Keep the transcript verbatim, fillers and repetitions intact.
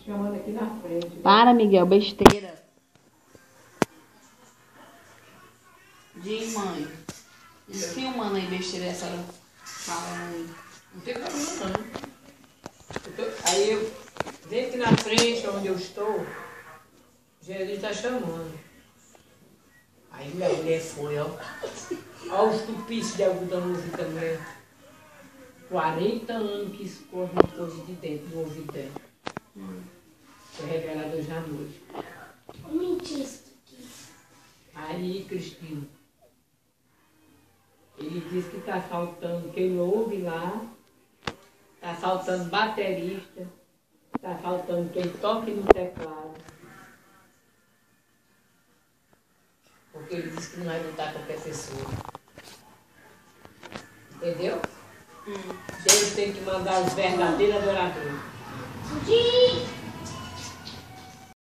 chamando aqui na frente. Para, Miguel, besteira. Diz, mãe. Filmando aí besteira essa hora. Fala, mãe. Não tem problema não. Eu tô, aí eu, vem aqui na frente, onde eu estou, Jesus está chamando. Aí minha mulher foi, ó. Olha os tupícios de algodão no ouvido da mulher. quarenta anos que escorre uma coisa de dentro, do ouvido dela. Hum. Foi revelado hoje à noite. Mentira isso aqui. Aí, Cristina, ele disse que está faltando, que ele ouve lá, está faltando baterista, está faltando quem toque no teclado. Porque ele disse que não vai lutar qualquer pessoa. Entendeu? Hum. Deus tem que mandar os verdadeiros adoradores.